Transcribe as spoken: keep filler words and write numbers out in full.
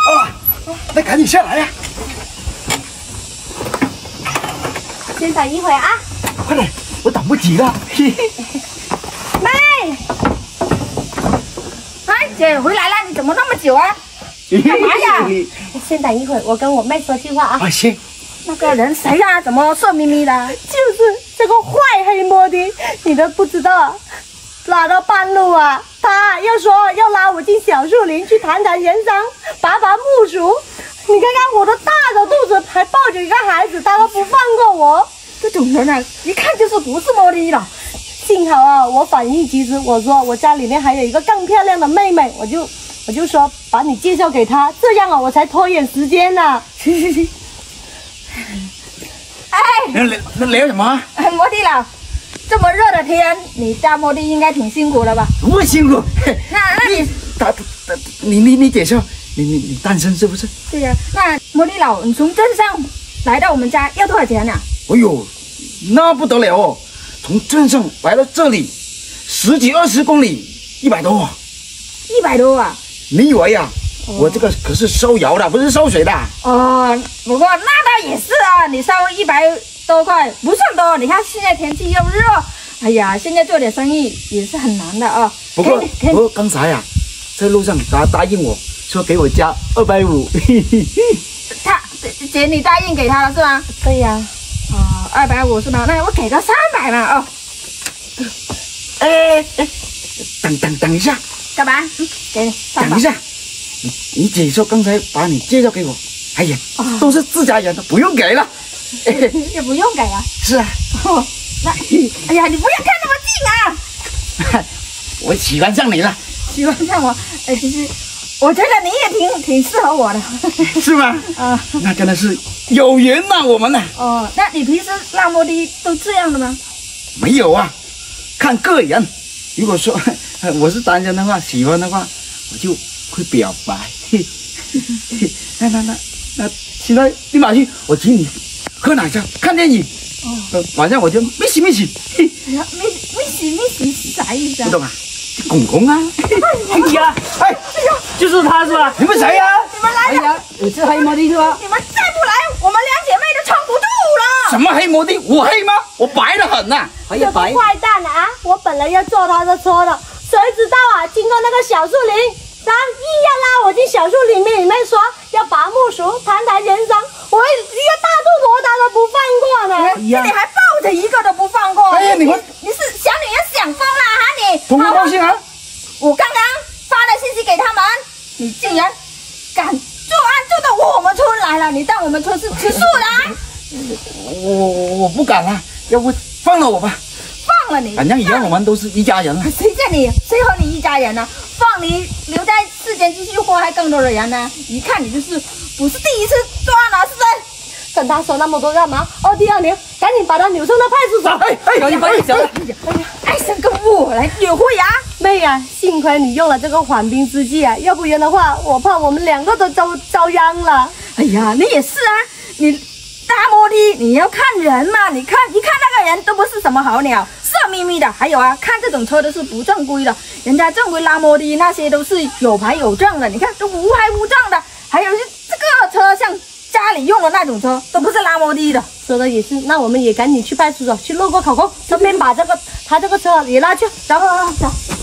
啊，那赶紧下来呀！ 先等一会啊！ 快点，我等不及了。嘿嘿。 妹，哎，姐回来了，你怎么那么久啊？干嘛呀？先等一会，我跟我妹说句话啊。 啊，行。 那个人谁呀、啊？怎么色眯眯的？ 就是这个坏黑摩的，你都不知道。拉到半路啊，他又说要拉我进小树林去谈谈人生，拔拔木薯。你看看我都大着肚子，还抱着一个孩子，他都不放过我。 这种人啊，一看就是不是摩的了。 幸好啊，我反应及时，我说我家里面还有一个更漂亮的妹妹，我就我就说把你介绍给她，这样啊我才拖延时间呢、啊。 行行行。哎， 聊那聊什么？ 哎，摩的佬，这么热的天，你搭摩的应该挺辛苦的吧？ 不辛苦。 那那你打打你你你介绍，你你你单身是不是？ 对呀、啊。那摩的佬，你从镇上来到我们家要多少钱呢、啊？ 哎呦，那不得了哦！从镇上来到这里，十几二十公里，一百多。 一百多啊！ 你以为呀、啊？哦、我这个可是烧窑的，不是烧水的。 哦，不过那倒也是啊，你烧一百多块不算多。你看现在天气又热，哎呀，现在做点生意也是很难的啊。 不过不过刚才呀、啊，在路上他答应我说给我加二百五。 他姐，你答应给他了是吗？ 对呀、啊。 哦，二百五是吗？那我给个三百嘛哦。 哎哎，等等等一下。 干嘛？嗯，给你。 等一下。你你姐说刚才把你介绍给我，哎呀，哦、都是自家人，不用给了， 也不用给啊。 是啊。 哦，那哎呀，你不要看那么近啊！ 我喜欢上你了。 喜欢上我？哎，其实我觉得你也挺挺适合我的。 是吗？啊，那真的是有缘呐，我们呐。 哦，那你平时拉摩的都这样的吗？ 没有啊，看个人。如果说我是单身的话，喜欢的话，我就会表白。那那那那，现在立马去，我请你喝奶茶、看电影。哦、呃，晚上我就没洗没洗。 哎呀，没没洗没洗是啥意思啊？ 不懂啊？公公啊！ 哎呀，哎呀，就是他是吧？ 你们谁呀、啊？ 你们来了！ 哎呀，你是黑摩的是吧？ 你们再不来，我们两姐妹都撑不住了。 什么黑摩的？我黑吗？我白得很呐、啊！ 哎呀，白坏蛋啊！我本来要坐他的车的，谁知道啊，经过那个小树林。他硬要拉我进小树林里面说要拔木薯谈谈人生，我一个大肚婆他都不放过呢。 哎呀，你还抱着一个都不放过。 哎呀，你们你是小女人想疯了哈你？ 疯不高兴啊！ 我刚刚发了信息给他们，你竟然敢作案做到我们村来了，你当我们村是吃素的、啊？ 我我我不敢了，要不放了我吧。 放了你， 反正以后我们都是一家人了。 谁叫你？谁和你一家人呢、啊？放你留在世间继续祸害更多的人呢？一看你就是不是第一次作案了，是不是？ 跟他说那么多干嘛？哦，第二年赶紧把他扭送到派出所。 哎哎， 赶紧把你走了！ 哎呀，爱生跟我来约会呀、啊！ 妹呀、啊，幸亏你用了这个缓兵之计啊，要不然的话，我怕我们两个都遭遭殃了。 哎呀，你也是啊，你大摩的你要看人嘛，你看一看那个人都不是什么好鸟。色眯眯的，还有啊，看这种车都是不正规的，人家正规拉摩的那些都是有牌有证的，你看都无牌无证的，还有这个车像家里用的那种车，都不是拉摩的的。 说的也是，那我们也赶紧去派出所去录个口供，顺便把这个他这个车也拉去，走走走走。